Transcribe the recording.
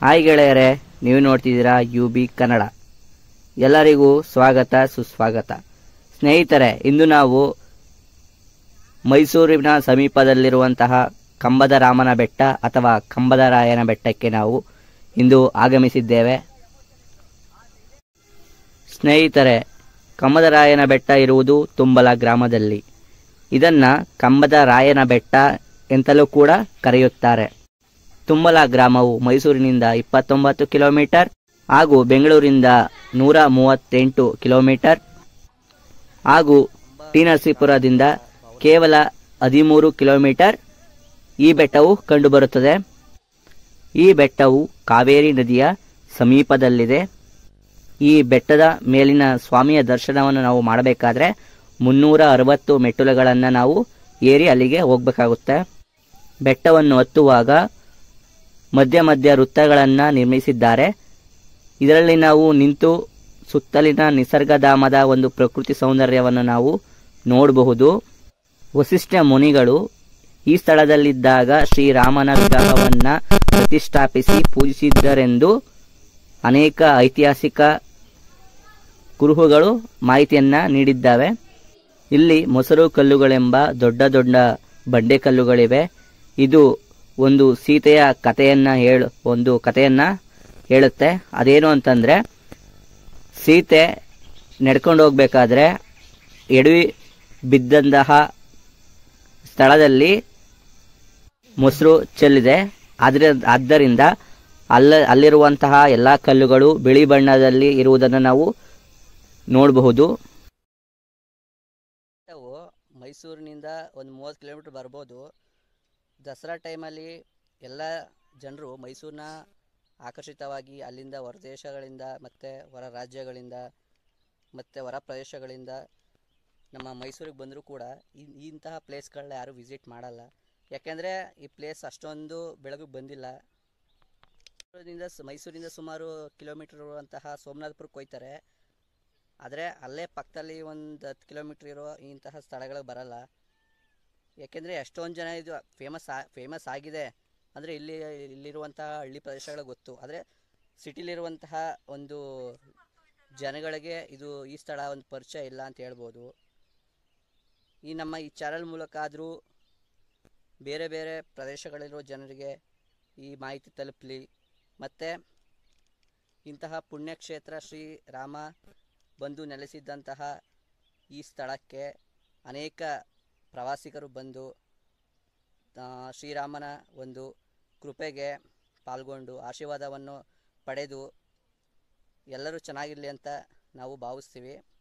Hi ಗೆಳೆಯರೇ, ನೀವು ನೋಡ್ತಿದ್ದೀರಾ UB ಕನ್ನಡ. ಎಲ್ಲರಿಗೂ ಸ್ವಾಗತ ಸುಸ್ವಾಗತ. ಸ್ನೇಹಿತರೆ, ಇಂದು ನಾವು ಮೈಸೂರಿನ ಸಮೀಪದಲ್ಲಿರುವಂತಹ ಕಂಬದ ರಾಮನ ಬೆಟ್ಟ ಅಥವಾ ಕಂಬದ ರಾಯನ ಬೆಟ್ಟಕ್ಕೆ ನಾವು ಇಂದು ಆಗಮಿಸಿದ್ದೇವೆ. ಸ್ನೇಹಿತರೆ, ಕಂಬದ ರಾಯನ ಬೆಟ್ಟ ಇರುವುದು ತುಂಬಲ ಗ್ರಾಮದಲ್ಲಿ. ಇದನ್ನ ಕಂಬದ ರಾಯನ ಬೆಟ್ಟ ಎಂತಲೂ ಕೂಡ ಕರೆಯುತ್ತಾರೆ. ತುಂಬಲ ಗ್ರಾಮವು ಮೈಸೂರಿನಿಂದ 29 ಕಿಲೋಮೀಟರ್ ಹಾಗೂ ಬೆಂಗಳೂರಿಂದ 138 ಕಿಲೋಮೀಟರ್ ಹಾಗೂ ಟಿ ನರಸೀಪುರದಿಂದ ಕೇವಲ 13 ಕಿಲೋಮೀಟರ್ ಈ ಬೆಟ್ಟವು ಕಂಡುಬರುತ್ತದೆ. ಈ ಬೆಟ್ಟವು ಕಾವೇರಿ ನದಿಯ ಸಮೀಪದಲ್ಲಿದೆ. ಈ ಬೆಟ್ಟದ ಮೇಲಿನ ಸ್ವಾಮಿಯ ದರ್ಶನವನ್ನು ನಾವು ಮಾಡಬೇಕಾದ್ರೆ 360 ಮೆಟ್ಟಲುಗಳನ್ನು ನಾವು ಏರಿ ಅಲ್ಲಿಗೆ ಹೋಗಬೇಕಾಗುತ್ತೆ. ಬೆಟ್ಟವನ್ನು ಹತ್ತುವಾಗ ಮಧ್ಯ ಮಧ್ಯ ವೃತ್ತಗಳನ್ನು ನಿರ್ಮಿಸಿದ್ದಾರೆ. ಇದರಲ್ಲಿ ನಾವು ನಿಂತು ಸುತ್ತಲಿನ ನಿಸರ್ಗಧಾಮದ ಒಂದು ಪ್ರಕೃತಿ ಸೌಂದರ್ಯವನ್ನು ನಾವು ನೋಡಬಹುದು. ವಸಿಷ್ಠ ಮುನಿಗಳು ಈ ಸ್ಥಳದಲ್ಲಿದ್ದಾಗ ಶ್ರೀರಾಮನ ವಿಗ್ರಹವನ್ನು ಪ್ರತಿಷ್ಠಾಪಿಸಿ ಪೂಜಿಸಿದ್ದರೆಂದು ಅನೇಕ ಐತಿಹಾಸಿಕ ಕುರುಹುಗಳು ಮಾಹಿತಿಯನ್ನು ನೀಡಿದ್ದಾವೆ. ಇಲ್ಲಿ ಮೊಸರು ಕಲ್ಲುಗಳೆಂಬ ದೊಡ್ಡ ದೊಡ್ಡ ಬಂಡೆ ಕಲ್ಲುಗಳಿವೆ. ಇದು ಒಂದು ಸೀತೆಯ ಕಥೆಯನ್ನ ಹೇಳುತ್ತೆ. ಅದೇನು ಅಂತಂದ್ರೆ, ಸೀತೆ ನಡ್ಕೊಂಡು ಹೋಗ್ಬೇಕಾದ್ರೆ ಎಡವಿ ಬಿದ್ದಂತಹ ಸ್ಥಳದಲ್ಲಿ ಮೊಸರು ಚೆಲ್ಲಿದೆ. ಆದ್ದರಿಂದ ಅಲ್ಲಿರುವಂತಹ ಎಲ್ಲ ಕಲ್ಲುಗಳು ಬಿಳಿ ಬಣ್ಣದಲ್ಲಿ ಇರುವುದನ್ನು ನಾವು ನೋಡಬಹುದು. ಮೈಸೂರಿನಿಂದ ಒಂದು 30 ಕಿಲೋಮೀಟರ್ ಬರ್ಬೋದು. ದಸರಾ ಟೈಮಲ್ಲಿ ಎಲ್ಲ ಜನರು ಮೈಸೂರನ್ನ ಆಕರ್ಷಿತವಾಗಿ ಅಲ್ಲಿಂದ ಹೊರ ದೇಶಗಳಿಂದ ಮತ್ತು ಹೊರ ರಾಜ್ಯಗಳಿಂದ ಮತ್ತು ಹೊರ ಪ್ರದೇಶಗಳಿಂದ ನಮ್ಮ ಮೈಸೂರಿಗೆ ಬಂದರೂ ಕೂಡ ಇಂತಹ ಪ್ಲೇಸ್ಗಳನ್ನ ಯಾರೂ ವಿಸಿಟ್ ಮಾಡಲ್ಲ. ಯಾಕೆಂದರೆ ಈ ಪ್ಲೇಸ್ ಅಷ್ಟೊಂದು ಬೆಳಗ್ಗೆ ಬಂದಿಲ್ಲ. ಮೈಸೂರಿಂದ ಸುಮಾರು ಕಿಲೋಮೀಟರ್ ಇರುವಂತಹ ಸೋಮನಾಥಪುರಕ್ಕೆ ಹೋಗ್ತಾರೆ. ಆದರೆ ಅಲ್ಲೇ ಪಕ್ಕದಲ್ಲಿ ಒಂದು 10 ಕಿಲೋಮೀಟ್ರ್ ಇರೋ ಇಂತಹ ಸ್ಥಳಗಳಿಗೆ ಬರಲ್ಲ. ಯಾಕೆಂದರೆ ಎಷ್ಟೊಂದು ಜನ ಇದು ಫೇಮಸ್ ಆಗಿದೆ ಅಂದರೆ ಇಲ್ಲಿರುವಂತಹ ಹಳ್ಳಿ ಪ್ರದೇಶಗಳಿಗೆ ಗೊತ್ತು. ಆದರೆ ಸಿಟಿಲಿರುವಂತಹ ಒಂದು ಜನಗಳಿಗೆ ಈ ಸ್ಥಳ ಒಂದು ಪರಿಚಯ ಇಲ್ಲ ಅಂತ ಹೇಳ್ಬೋದು. ನಮ್ಮ ಈ ಚಾನಲ್ ಮೂಲಕ ಆದರೂ ಬೇರೆ ಬೇರೆ ಪ್ರದೇಶಗಳಿರೋ ಜನರಿಗೆ ಈ ಮಾಹಿತಿ ತಲುಪಲಿ. ಮತ್ತು ಇಂತಹ ಪುಣ್ಯಕ್ಷೇತ್ರ ಶ್ರೀರಾಮ ಬಂದು ನೆಲೆಸಿದ್ದಂತಹ ಈ ಸ್ಥಳಕ್ಕೆ ಅನೇಕ ಪ್ರವಾಸಿಗರು ಬಂದು ಶ್ರೀರಾಮನ ಒಂದು ಕೃಪೆಗೆ ಪಾಲ್ಗೊಂಡು ಆಶೀರ್ವಾದವನ್ನು ಪಡೆದು ಎಲ್ಲರೂ ಚೆನ್ನಾಗಿರಲಿ ಅಂತ ನಾವು ಭಾವಿಸ್ತೀವಿ.